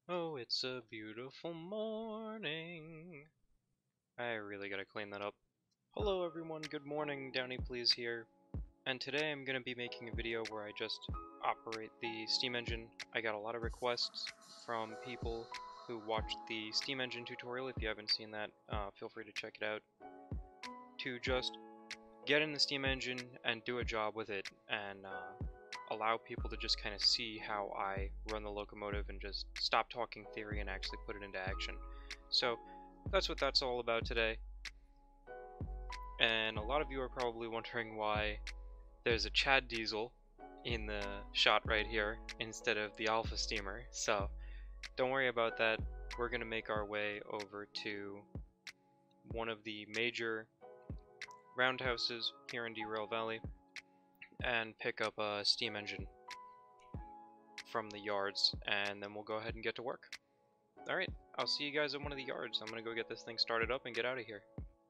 Oh, it's a beautiful morning. I really gotta clean that up. Hello everyone, good morning, Downy Please here. And today I'm gonna be making a video where I just operate the steam engine. I got a lot of requests from people who watched the steam engine tutorial. If you haven't seen that, feel free to check it out. To just get in the steam engine and do a job with it and allow people to just kind of see how I run the locomotive and just stop talking theory and actually put it into action. So that's what that's all about today. And a lot of you are probably wondering why there's a Chad diesel in the shot right here instead of the Alpha steamer. So don't worry about that. We're going to make our way over to one of the major roundhouses here in Derail Valley and pick up a steam engine from the yards, and then we'll go ahead and get to work. Alright, I'll see you guys at one of the yards. I'm gonna go get this thing started up and get out of here.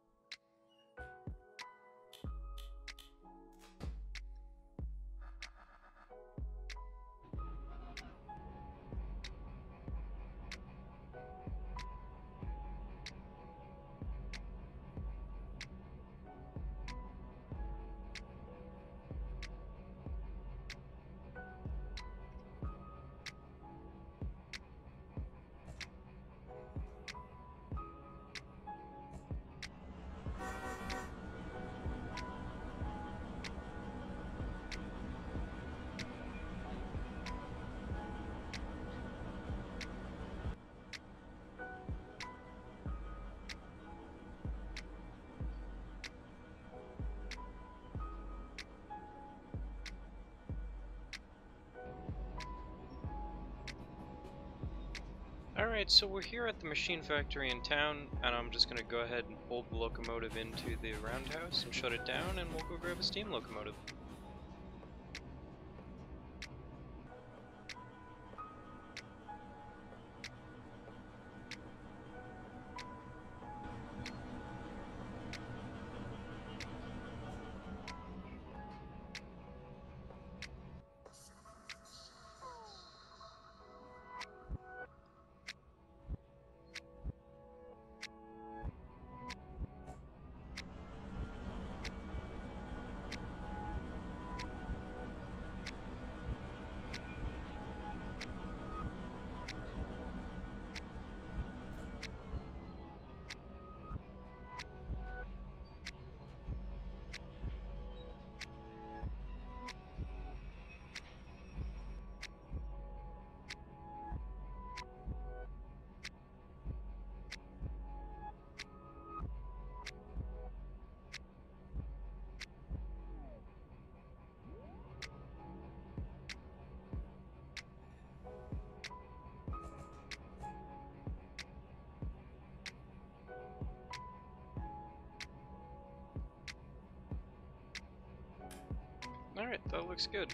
Alright, so we're here at the machine factory in town, and I'm just gonna go ahead and pull the locomotive into the roundhouse and shut it down, and we'll go grab a steam locomotive. Alright, that looks good.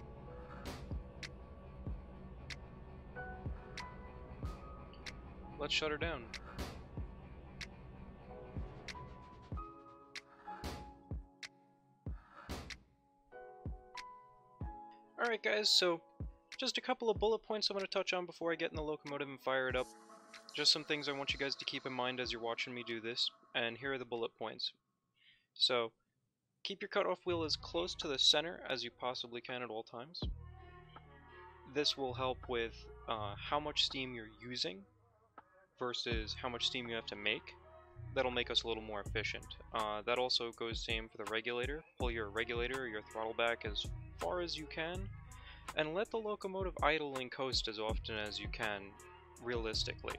Let's shut her down. Alright guys, so just a couple of bullet points I'm going to touch on before I get in the locomotive and fire it up. Just some things I want you guys to keep in mind as you're watching me do this, and here are the bullet points. So, keep your cutoff wheel as close to the center as you possibly can at all times. This will help with how much steam you're using versus how much steam you have to make. That'll make us a little more efficient. That also goes same for the regulator. Pull your regulator or your throttle back as far as you can, and let the locomotive idle and coast as often as you can, realistically.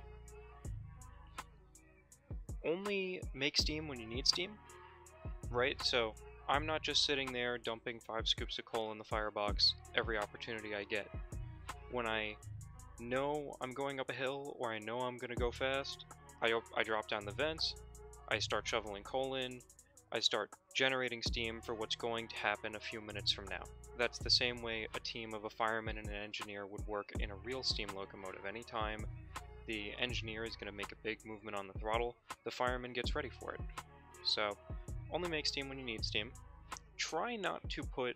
Only make steam when you need steam, right? So I'm not just sitting there dumping 5 scoops of coal in the firebox every opportunity I get. When I know I'm going up a hill or I know I'm going to go fast, I drop down the vents, I start shoveling coal in, I start generating steam for what's going to happen a few minutes from now. That's the same way a team of a fireman and an engineer would work in a real steam locomotive. Anytime the engineer is going to make a big movement on the throttle, the fireman gets ready for it. So, only make steam when you need steam. Try not to put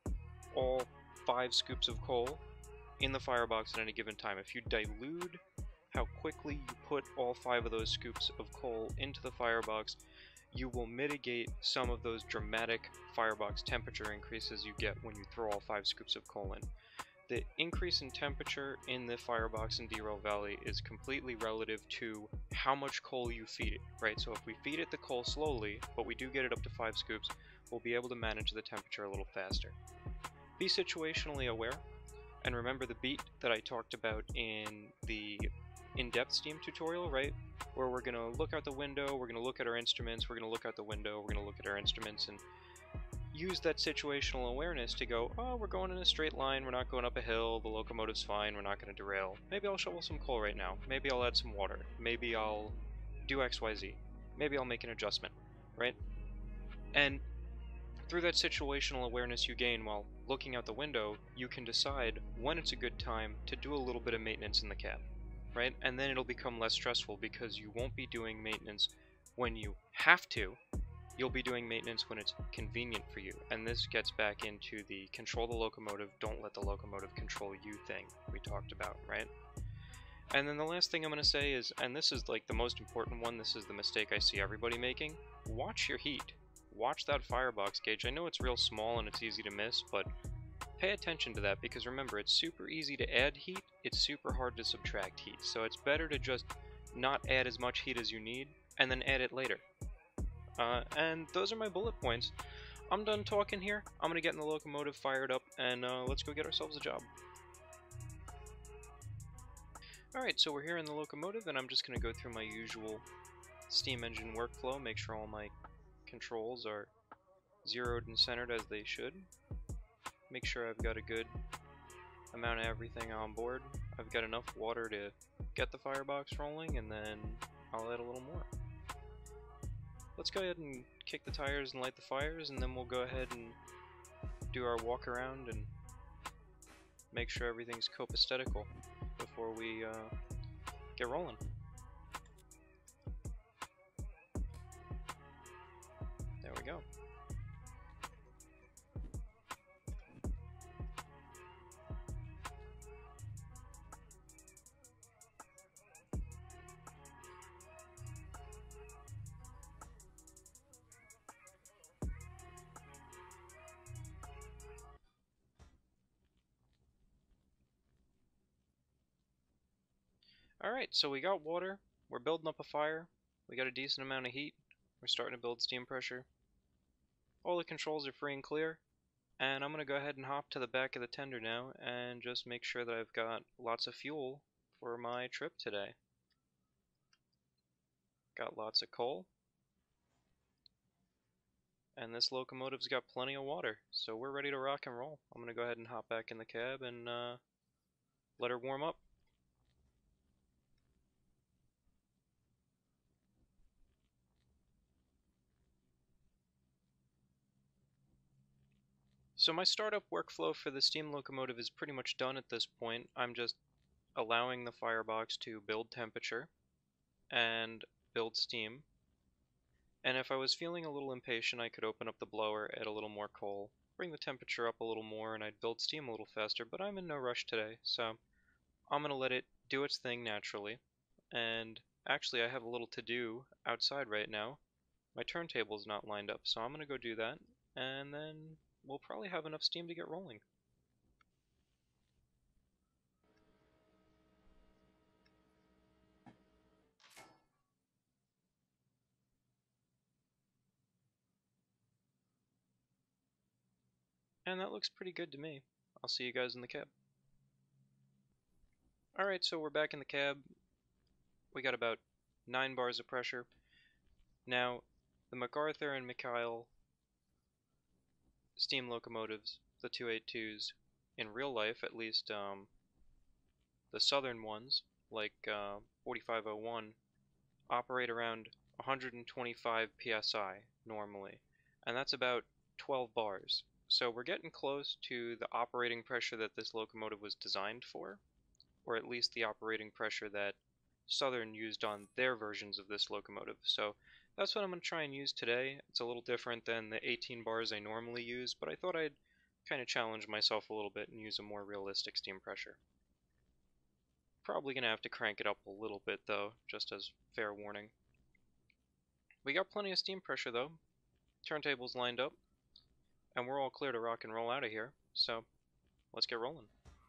all 5 scoops of coal in the firebox at any given time. If you dilute how quickly you put all 5 of those scoops of coal into the firebox, you will mitigate some of those dramatic firebox temperature increases you get when you throw all 5 scoops of coal in. The increase in temperature in the firebox in Derail Valley is completely relative to how much coal you feed it, right? So if we feed it the coal slowly, but we do get it up to 5 scoops, we'll be able to manage the temperature a little faster. Be situationally aware, and remember the beat that I talked about in the in-depth Steam tutorial, right? Where we're going to look out the window, we're going to look at our instruments, we're going to look out the window, we're going to look at our instruments, and use that situational awareness to go, oh, we're going in a straight line, we're not going up a hill, the locomotive's fine, we're not going to derail. Maybe I'll shovel some coal right now. Maybe I'll add some water. Maybe I'll do XYZ. Maybe I'll make an adjustment, right? And through that situational awareness you gain while looking out the window, you can decide when it's a good time to do a little bit of maintenance in the cab, right? And then it'll become less stressful because you won't be doing maintenance when you have to. You'll be doing maintenance when it's convenient for you, and this gets back into the control the locomotive, don't let the locomotive control you thing we talked about, right? And then the last thing I'm going to say is, and this is like the most important one, this is the mistake I see everybody making, watch your heat. Watch that firebox gauge. I know it's real small and it's easy to miss, but pay attention to that because remember, it's super easy to add heat, it's super hard to subtract heat, so it's better to just not add as much heat as you need and then add it later. And those are my bullet points. I'm done talking here. I'm gonna get in the locomotive fired up and let's go get ourselves a job. Alright, so we're here in the locomotive and I'm just gonna go through my usual steam engine workflow, make sure all my controls are zeroed and centered as they should. Make sure I've got a good amount of everything on board. I've got enough water to get the firebox rolling, and then I'll add a little more. Let's go ahead and kick the tires and light the fires, and then we'll go ahead and do our walk around and make sure everything's copaesthetical before we get rolling. There we go. Alright, so we got water, we're building up a fire, we got a decent amount of heat, we're starting to build steam pressure. All the controls are free and clear, and I'm going to go ahead and hop to the back of the tender now and just make sure that I've got lots of fuel for my trip today. Got lots of coal, and this locomotive's got plenty of water, so we're ready to rock and roll. I'm going to go ahead and hop back in the cab and let her warm up. So my startup workflow for the steam locomotive is pretty much done at this point. I'm just allowing the firebox to build temperature and build steam. And if I was feeling a little impatient, I could open up the blower, add a little more coal, bring the temperature up a little more, and I'd build steam a little faster, but I'm in no rush today, so I'm going to let it do its thing naturally. And actually I have a little to do outside right now. My turntable's not lined up, so I'm going to go do that, and then we'll probably have enough steam to get rolling. And that looks pretty good to me. I'll see you guys in the cab. Alright, so we're back in the cab. We got about 9 bars of pressure. Now, the MacArthur and Mikhail steam locomotives, the 282s, in real life at least, the southern ones, like 4501, operate around 125 psi normally, and that's about 12 bars. So we're getting close to the operating pressure that this locomotive was designed for, or at least the operating pressure that Southern used on their versions of this locomotive. So that's what I'm going to try and use today. It's a little different than the 18 bars I normally use, but I thought I'd kind of challenge myself a little bit and use a more realistic steam pressure. Probably gonna have to crank it up a little bit though, just as fair warning. We got plenty of steam pressure though. Turntables lined up, and we're all clear to rock and roll out of here, so let's get rolling.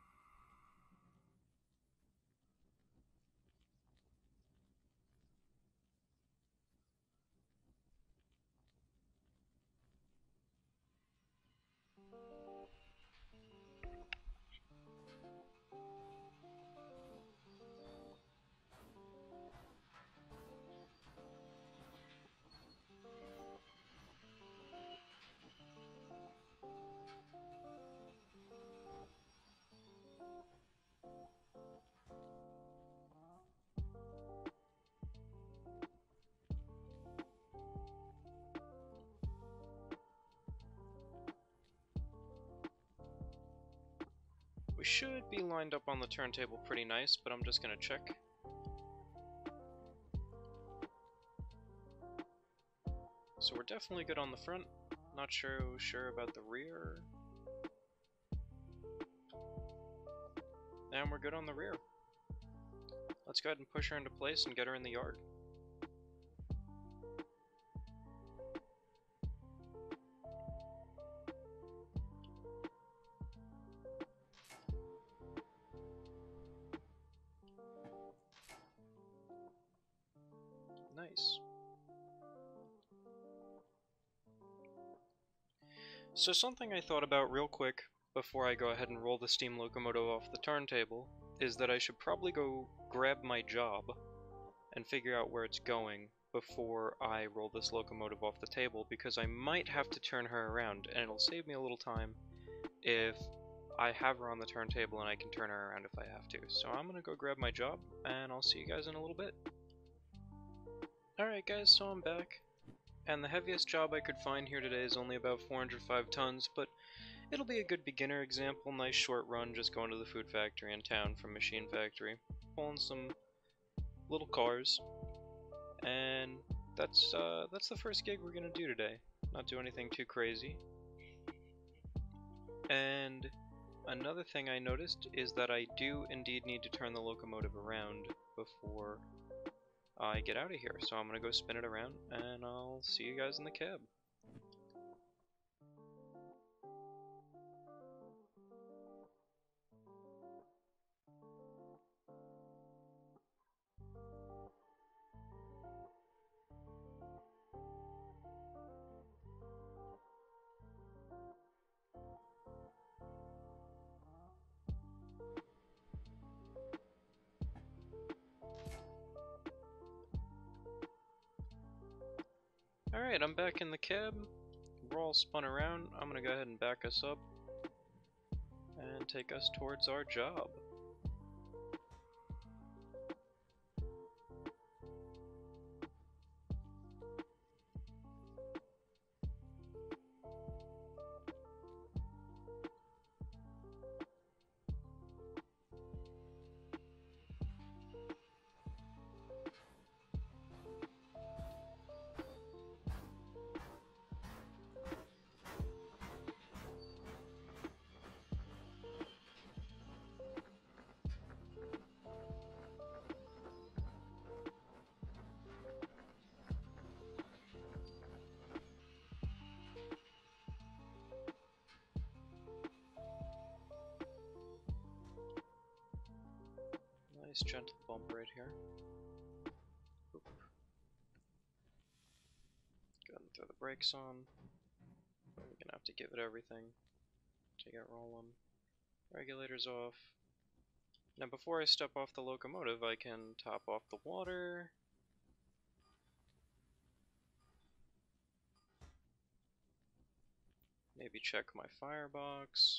We should be lined up on the turntable pretty nice, but I'm just gonna check. So we're definitely good on the front. Not sure about the rear. And we're good on the rear. Let's go ahead and push her into place and get her in the yard. Nice. So something I thought about real quick before I go ahead and roll the steam locomotive off the turntable is that I should probably go grab my job and figure out where it's going before I roll this locomotive off the table, because I might have to turn her around, and it'll save me a little time if I have her on the turntable and I can turn her around if I have to. So I'm gonna go grab my job, and I'll see you guys in a little bit. Alright guys, so I'm back, and the heaviest job I could find here today is only about 405 tons, but it'll be a good beginner example. Nice short run, just going to the food factory in town from Machine Factory, pulling some little cars, and that's the first gig we're gonna do today. Not do anything too crazy. And another thing I noticed is that I do indeed need to turn the locomotive around before I get out of here, so I'm gonna go spin it around, and I'll see you guys in the cab. Alright, I'm back in the cab. We're all spun around. I'm gonna go ahead and back us up and take us towards our job. Nice gentle bump right here. Oop. Go ahead and throw the brakes on. We're gonna have to give it everything to get rolling. Regulators off. Now before I step off the locomotive, I can top off the water. Maybe check my firebox.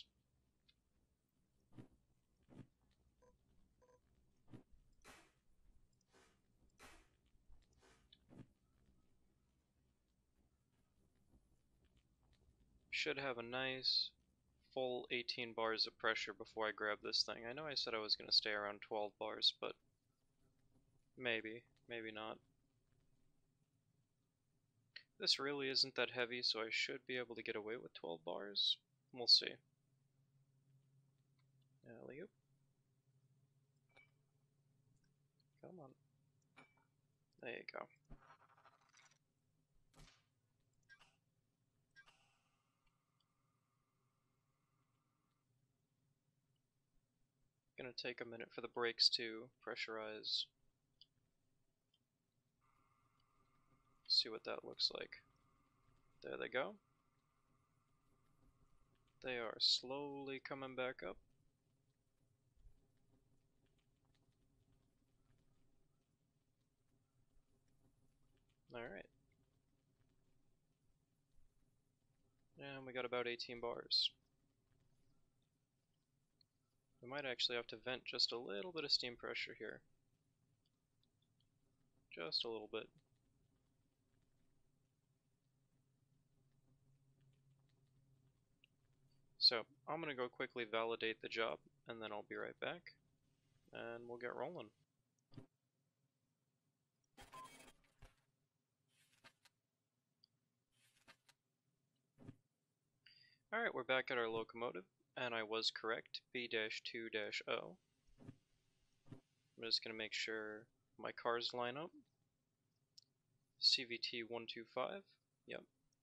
Should have a nice full 18 bars of pressure before I grab this thing. I know I said I was going to stay around 12 bars, but maybe not. This really isn't that heavy, so I should be able to get away with 12 bars. We'll see. Alley-oop. Come on. There you go. Gonna take a minute for the brakes to pressurize. See what that looks like. There they go. They are slowly coming back up. Alright. And we got about 18 bars. We might actually have to vent just a little bit of steam pressure here. Just a little bit. So, I'm gonna go quickly validate the job, and then I'll be right back, and we'll get rolling. Alright, we're back at our locomotive, and I was correct, B-2-O. I'm just gonna make sure my cars line up. CVT 125, yep.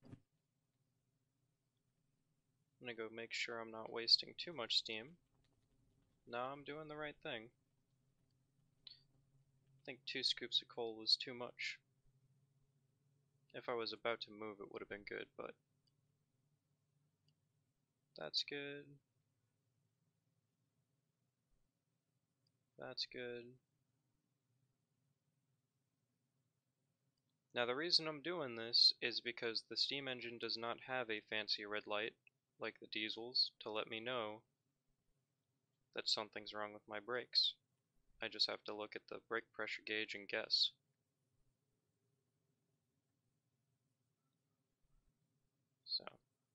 I'm gonna go make sure I'm not wasting too much steam. No, I'm doing the right thing. I think 2 scoops of coal was too much. If I was about to move, it would have been good, but that's good. That's good. Now the reason I'm doing this is because the steam engine does not have a fancy red light, like the diesels, to let me know that something's wrong with my brakes. I just have to look at the brake pressure gauge and guess. So.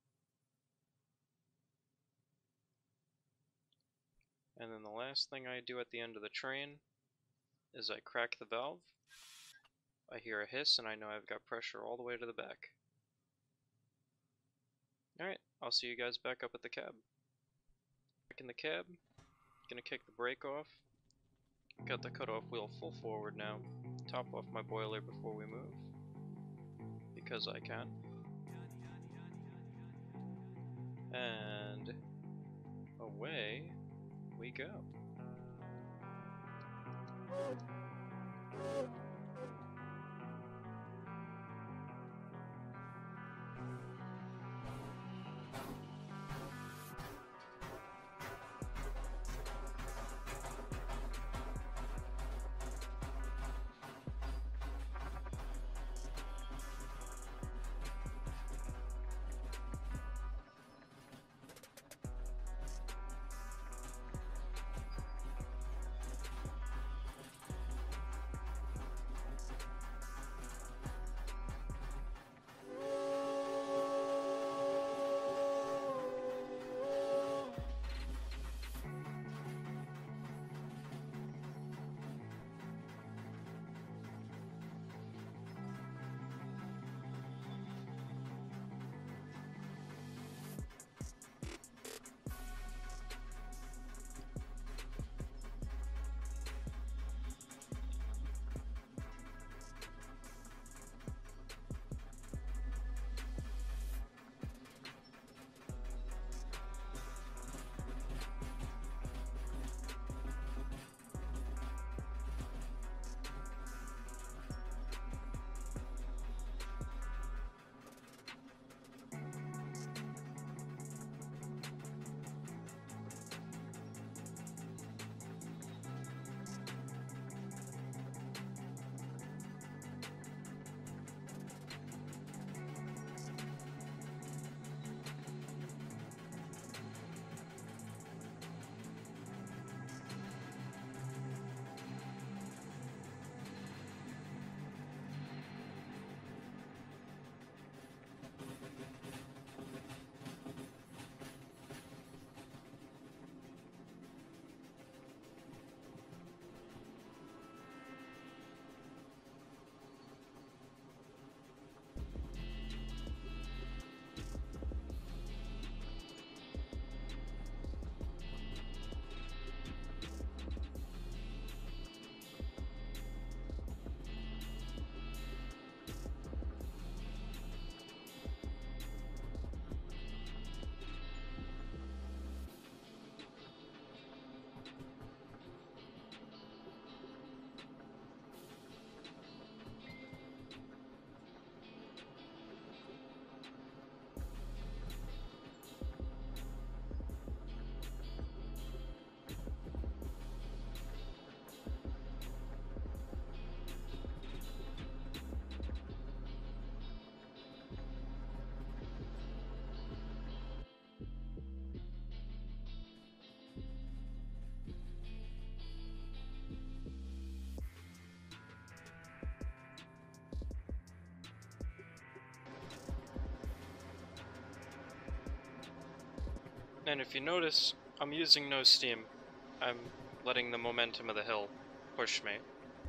And then the last thing I do at the end of the train is I crack the valve. I hear a hiss and I know I've got pressure all the way to the back. Alright, I'll see you guys back up at the cab. Back in the cab, gonna kick the brake off. Got the cutoff wheel full forward now. Top off my boiler before we move, because I can. And away we go. And if you notice, I'm using no steam. I'm letting the momentum of the hill push me.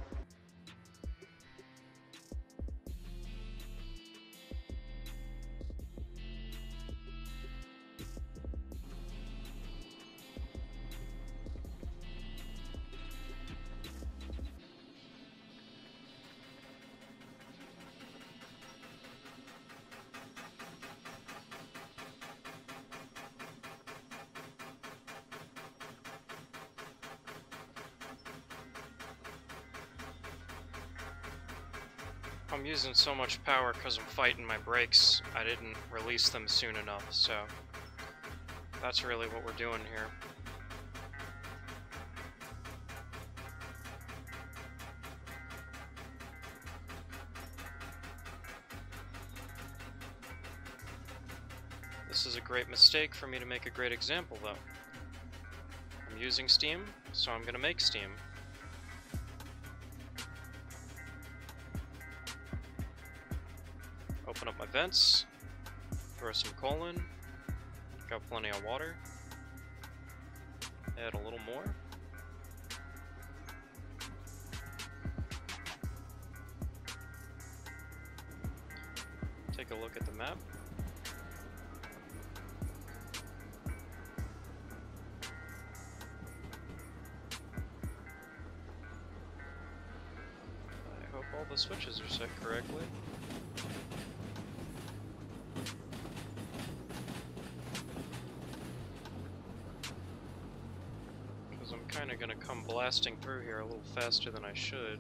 I'm using so much power because I'm fighting my brakes. I didn't release them soon enough, so that's really what we're doing here. This is a great mistake for me to make a great example, though. I'm using steam, so I'm gonna make steam. Open up my vents, throw some coal in, got plenty of water, add a little more. Take a look at the map. I hope all the switches are set correctly. I'm kind of going to come blasting through here a little faster than I should.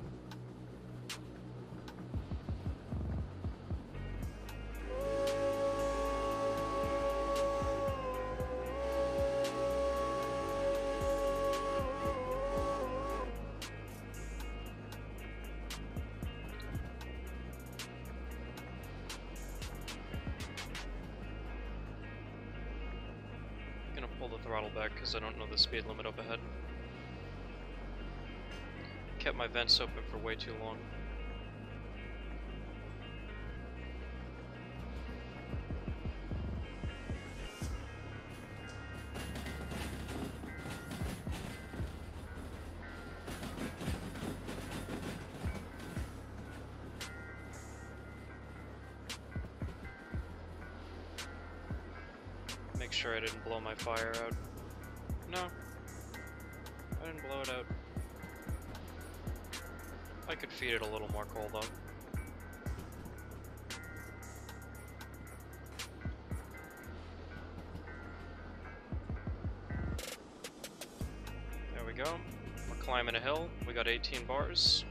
I'm going to pull the throttle back because I don't know the speed limit up ahead. Kept my vents open for way too long. Make sure I didn't blow my fire out. No, I didn't blow it out. I could feed it a little more coal though. There we go. We're climbing a hill. We got 18 bars.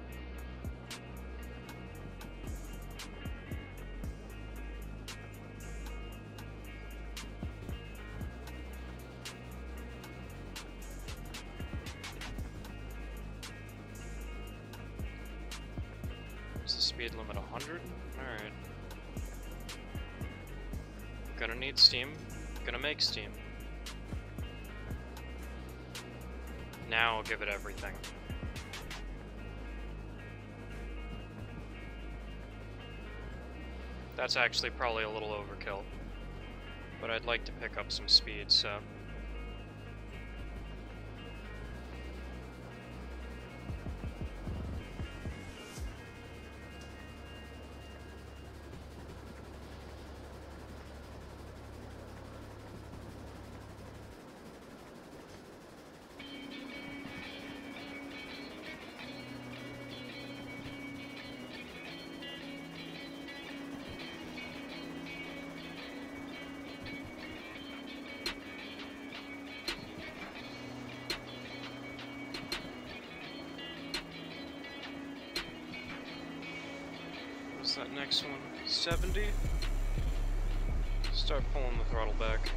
Speed limit 100? Alright. Gonna need steam. Gonna make steam. Now I'll give it everything. That's actually probably a little overkill. But I'd like to pick up some speed, so... that next one? 70? Start pulling the throttle back.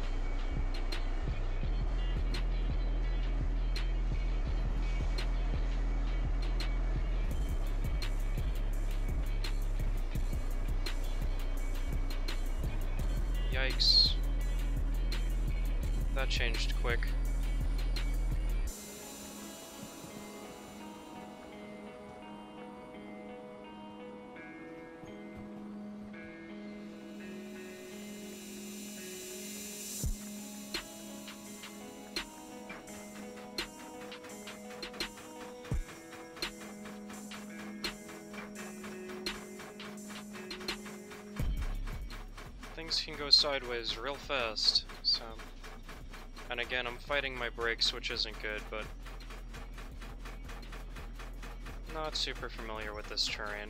Yikes. That changed quick. things can go sideways real fast, so... And again, I'm fighting my brakes, which isn't good, but... Not super familiar with this terrain.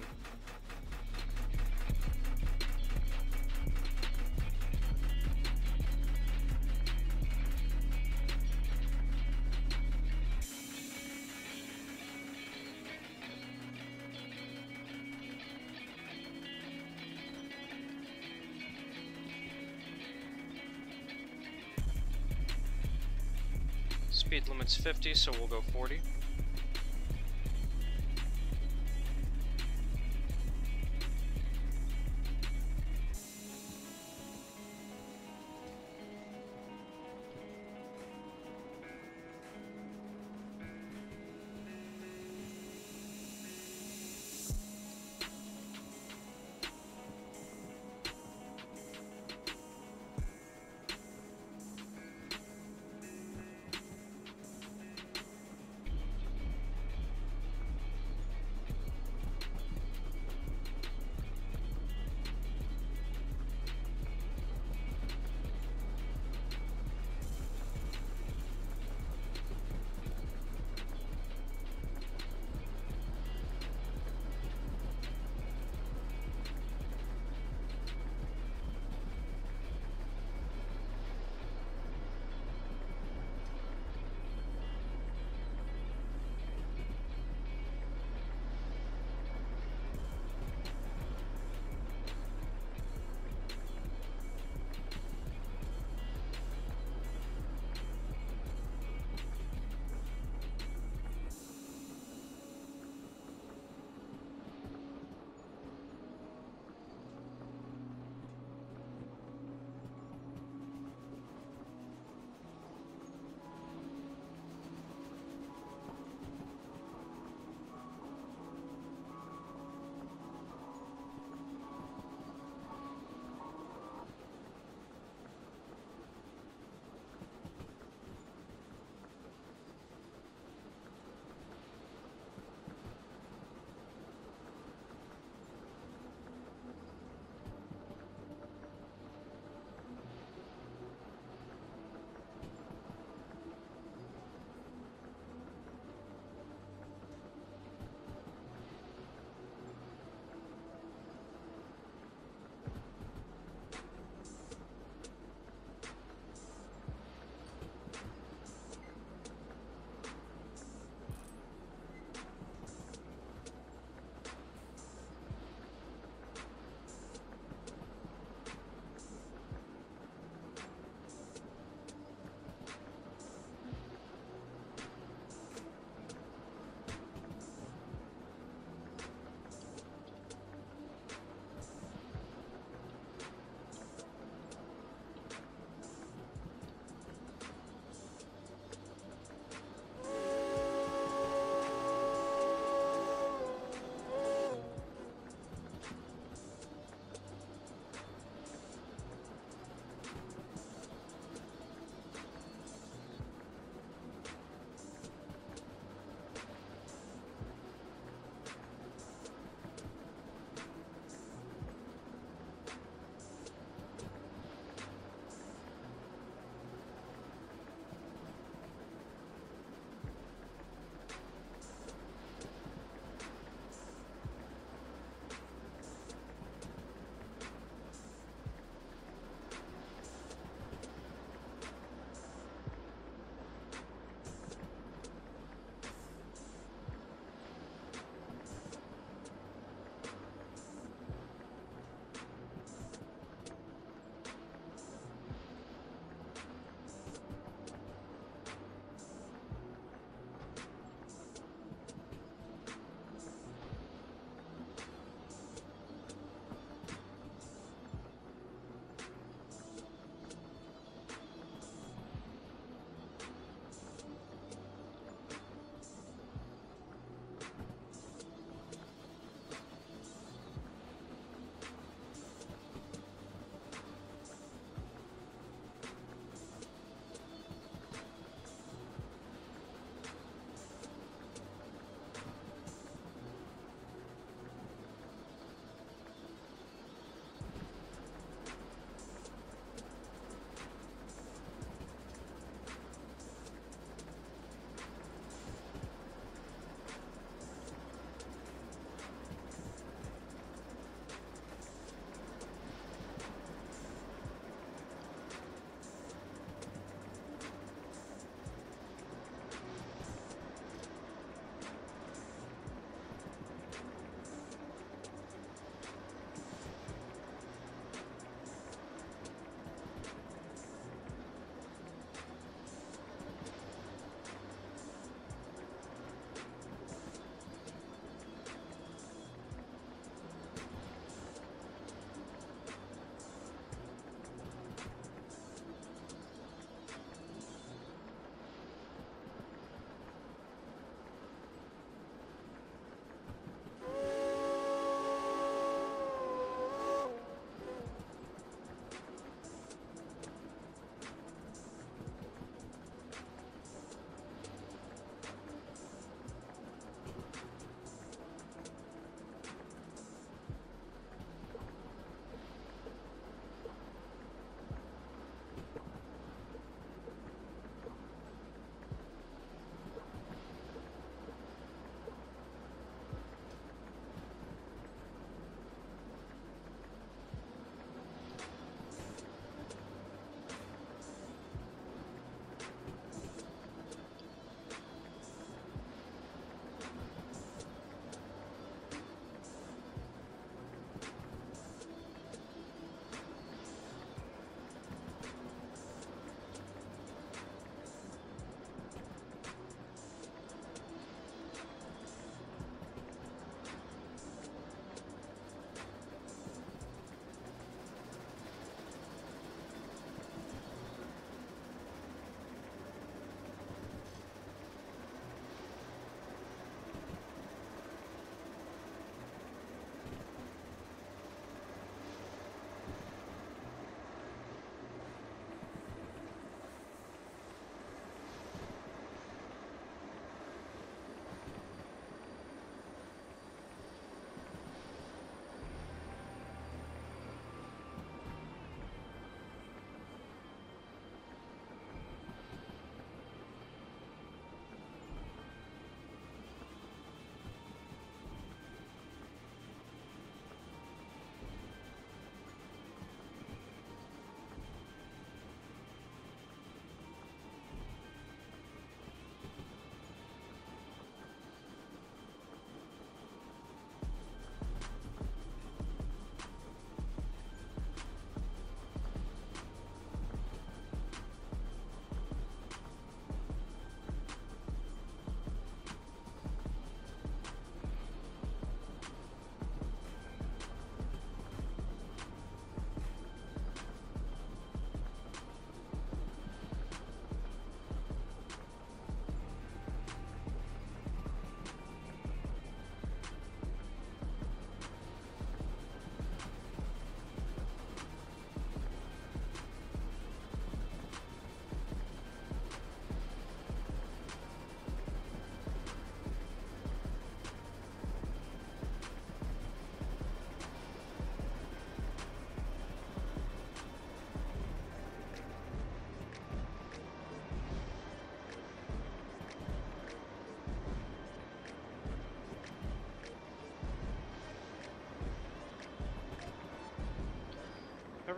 Speed limit's 50, so we'll go 40.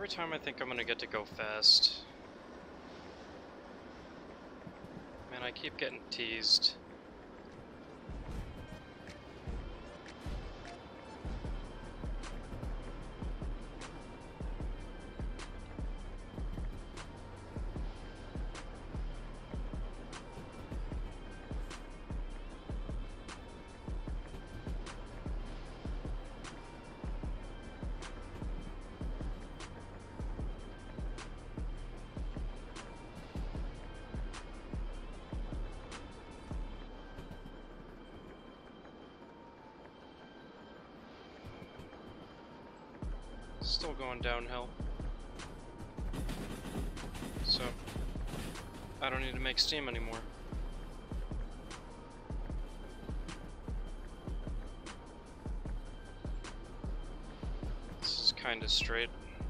Every time I think I'm gonna get to go fast, man, I keep getting teased. Still going downhill. So, I don't need to make steam anymore. This is kinda straight.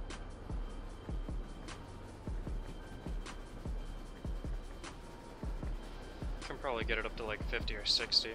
Can probably get it up to like 50 or 60.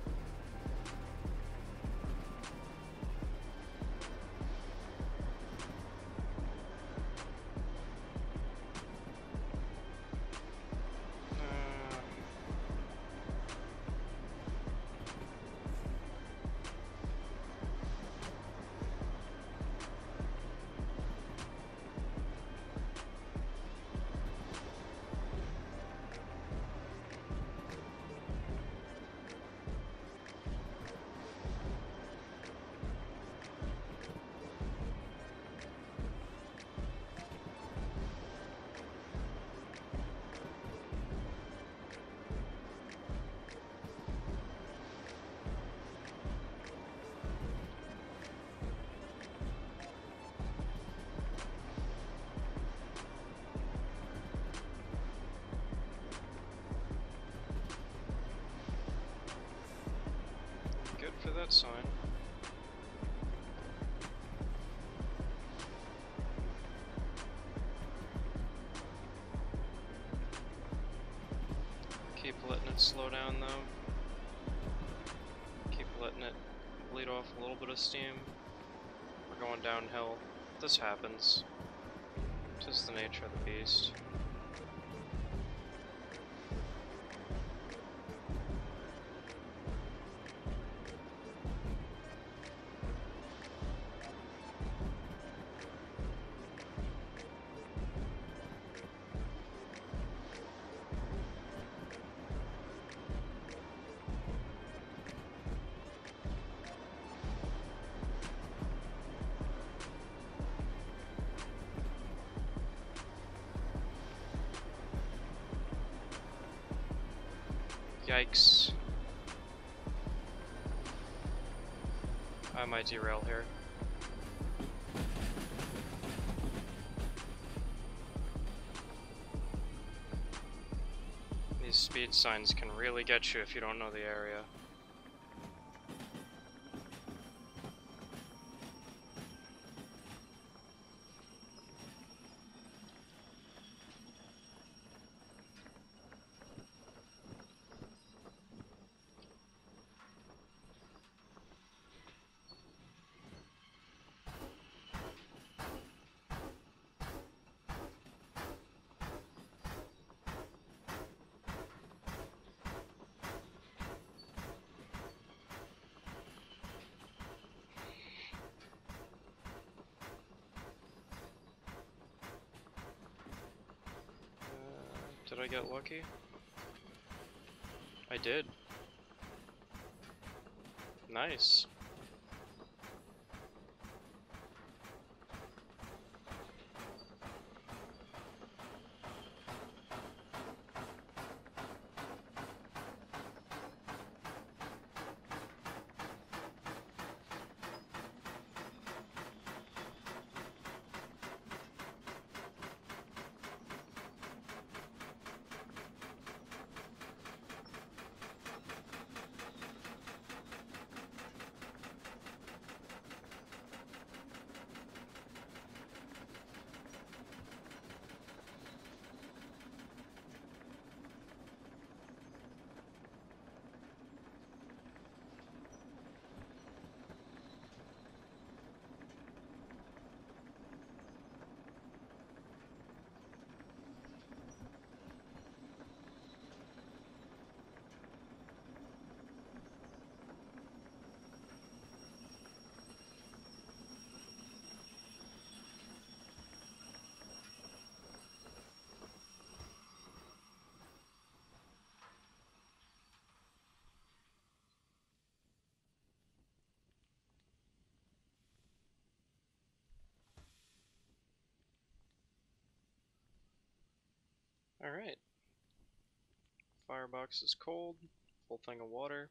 Good for that sign. Keep letting it slow down though. Keep letting it bleed off a little bit of steam. We're going downhill. This happens. Just the nature of the beast. Yikes. I might derail here. These speed signs can really get you if you don't know the area. Did I get lucky? I did. Nice. Alright. Firebox is cold. Full thing of water.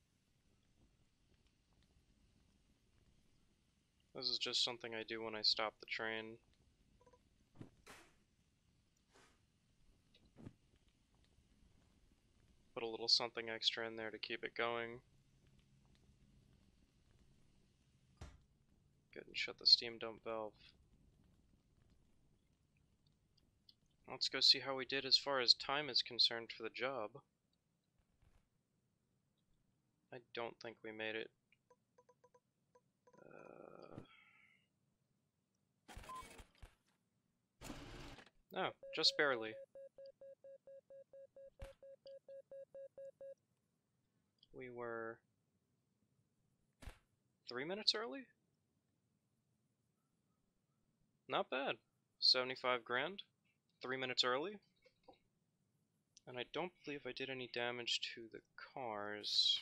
This is just something I do when I stop the train. Put a little something extra in there to keep it going. Good, and shut the steam dump valve. Let's go see how we did as far as time is concerned for the job. I don't think we made it. No, just barely. We were 3 minutes early? Not bad. 75 grand, 3 minutes early. And I don't believe I did any damage to the cars.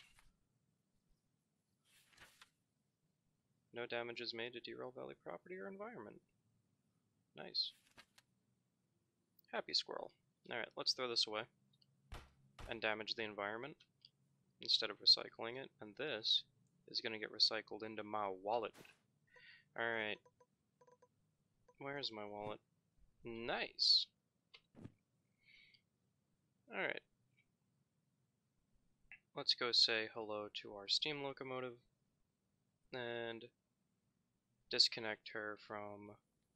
No damage is made to Derail Valley property or environment. Nice. Happy squirrel. Alright, let's throw this away. And damage the environment instead of recycling it. And this is going to get recycled into my wallet. Alright. Where's my wallet? Nice. Alright. Let's go say hello to our steam locomotive. And disconnect her from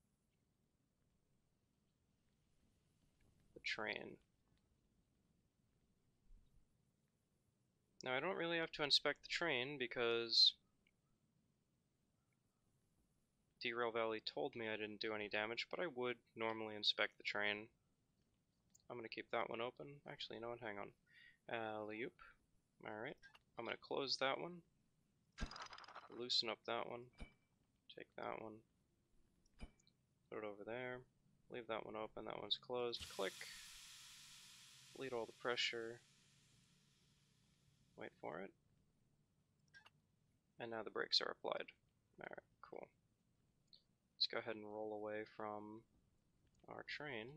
the train. Now I don't really have to inspect the train because Derail Valley told me I didn't do any damage, but I would normally inspect the train. I'm gonna keep that one open. Actually, you know what? Hang on. Alley-oop. Alright. I'm gonna close that one. Loosen up that one. Take that one. Put it over there. Leave that one open. That one's closed. Click. Delete all the pressure. Wait for it. And now the brakes are applied. Alright, cool. Let's go ahead and roll away from our train.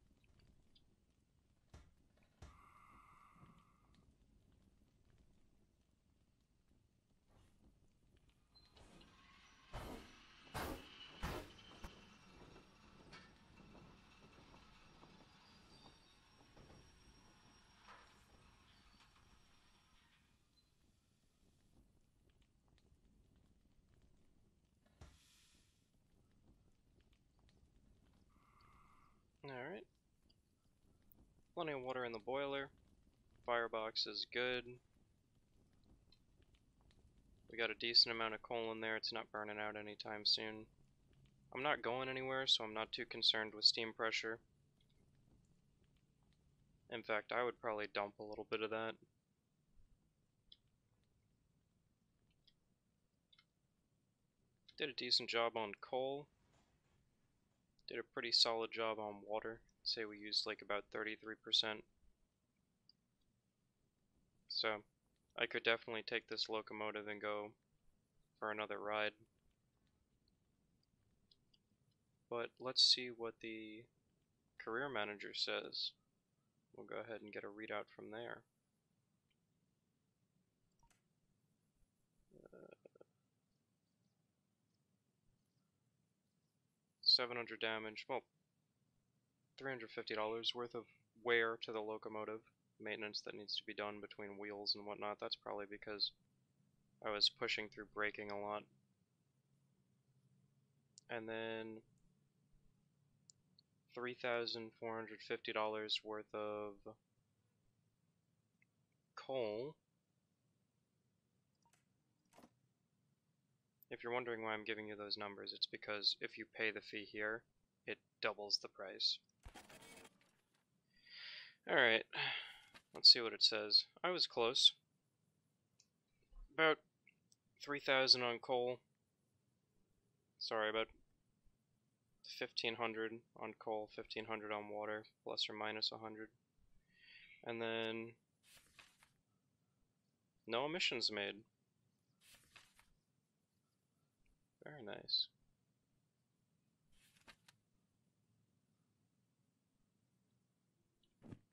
Alright. Plenty of water in the boiler. Firebox is good. We got a decent amount of coal in there. It's not burning out anytime soon. I'm not going anywhere, so I'm not too concerned with steam pressure. In fact, I would probably dump a little bit of that. Did a decent job on coal. Did a pretty solid job on water. I'd say we used like about 33%. So, I could definitely take this locomotive and go for another ride. But let's see what the career manager says. We'll go ahead and get a readout from there. 700 damage, well, $350 worth of wear to the locomotive, maintenance that needs to be done between wheels and whatnot. That's probably because I was pushing through braking a lot. And then $3,450 worth of coal. If you're wondering why I'm giving you those numbers, it's because if you pay the fee here, it doubles the price. Alright, let's see what it says. I was close. About 3,000 on coal. Sorry, about 1,500 on coal, 1,500 on water, plus or minus 100. And then no emissions made. Very nice.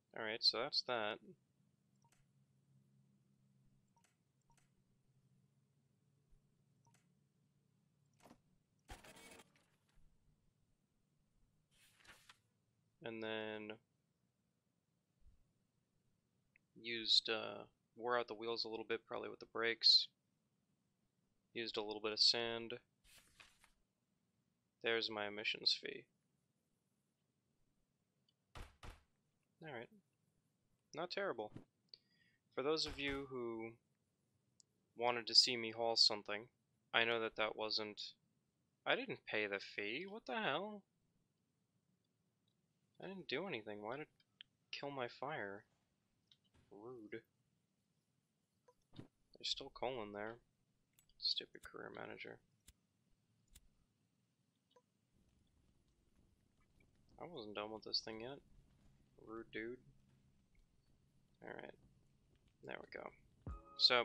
Alright, so that's that. And then wore out the wheels a little bit, probably with the brakes. Used a little bit of sand. There's my emissions fee. Alright. Not terrible. For those of you who wanted to see me haul something, I know that that wasn't... I didn't pay the fee. What the hell? I didn't do anything. Why did it kill my fire? Rude. There's still coal in there. Stupid career manager. I wasn't done with this thing yet. Rude dude. Alright. There we go. So,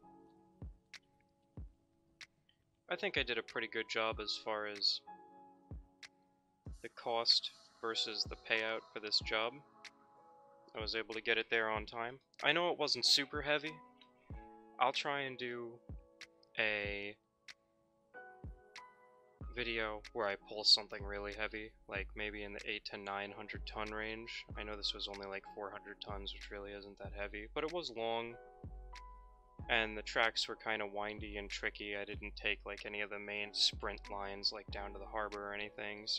I think I did a pretty good job as far as the cost versus the payout for this job. I was able to get it there on time. I know it wasn't super heavy. I'll try and do a video where I pull something really heavy, like maybe in the 8 to 900 ton range. I know this was only like 400 tons, which really isn't that heavy, but it was long, and the tracks were kind of windy and tricky. I didn't take like any of the main sprint lines like down to the harbor or anything, so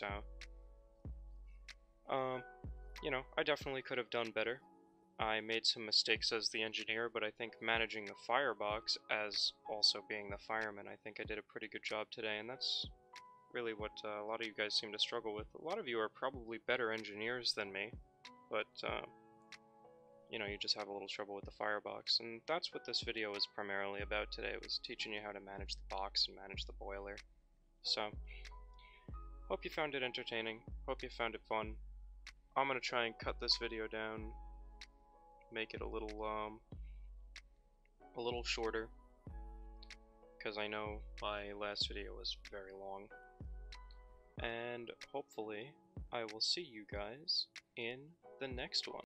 you know, I definitely could have done better. I made some mistakes as the engineer, but I think managing the firebox as also being the fireman, I think I did a pretty good job today, and that's really what a lot of you guys seem to struggle with. A lot of you are probably better engineers than me, but you know, you just have a little trouble with the firebox, and that's what this video was primarily about today, was teaching you how to manage the box and manage the boiler. So, hope you found it entertaining, hope you found it fun. I'm gonna try and cut this video down, make it a little shorter, because I know my last video was very long. And hopefully I will see you guys in the next one.